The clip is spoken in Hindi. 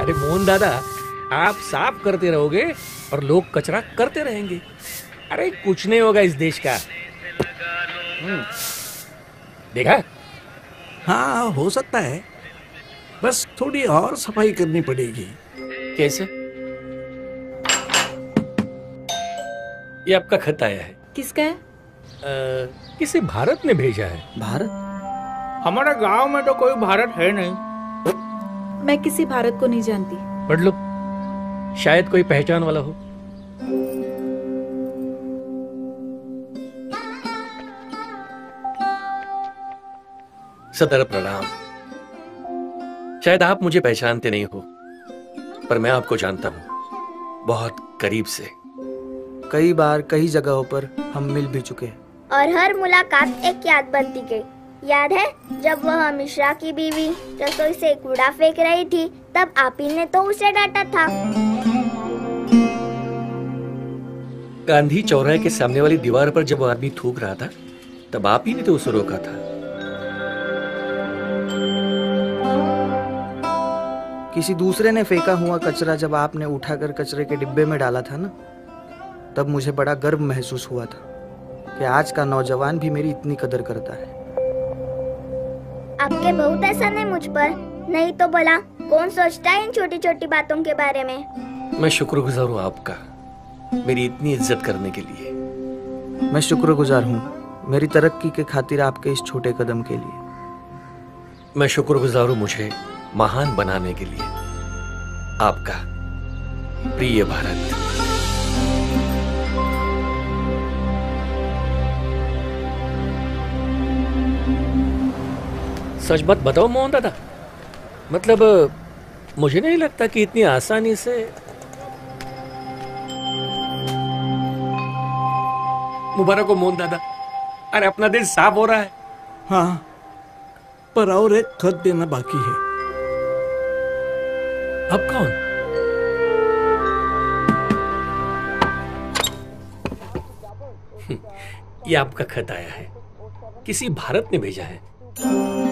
अरे मोहन दादा, आप साफ करते रहोगे और लोग कचरा करते रहेंगे। अरे कुछ नहीं होगा इस देश का। देखा? हाँ, हो सकता है, बस थोड़ी और सफाई करनी पड़ेगी। कैसे? ये आपका खत आया है। किसका है? किसी भारत ने भेजा है। भारत? हमारे गांव में तो कोई भारत है नहीं। मैं किसी भारत को नहीं जानती। पढ़ लो, शायद कोई पहचान वाला हो। सदर प्रणाम। शायद आप मुझे पहचानते नहीं हो, पर मैं आपको जानता हूं बहुत करीब से। कई बार कई जगहों पर हम मिल भी चुके हैं। और हर मुलाकात एक याद बनती गई। याद है जब वह मिश्रा की बीवी रसोई से कूड़ा फेंक रही थी, तब आप ही ने तो उसे डांटा था। गांधी चौराहे के सामने वाली दीवार पर जब वो आदमी थूक रहा था, तब आप ही ने तो उसे रोका था। किसी दूसरे ने फेंका हुआ कचरा जब आपने उठाकर कचरे के डिब्बे में डाला था ना, तब मुझे बड़ा गर्व महसूस हुआ था कि आज का नौजवान भी मेरी इतनी कदर करता है। आपके बहुत एहसान है मुझ पर, नहीं तो भला कौन सोचता है इन छोटी छोटी बातों के बारे में। मैं शुक्रगुजार हूँ आपका, मेरी इतनी इज्जत करने के लिए। मैं शुक्रगुजार हूँ मेरी तरक्की के खातिर आपके इस छोटे कदम के लिए। मैं शुक्रगुजार हूँ मुझे महान बनाने के लिए। आपका प्रिय भारत। सच बात बताओ मोहन दादा, मतलब मुझे नहीं लगता कि इतनी आसानी से। मुबारक हो मोहन दादा, अरे अपना दिल साफ हो रहा है। हाँ, पर और एक खत देना बाकी है। अब कौन? ये आपका खत आया है, किसी भारत ने भेजा है।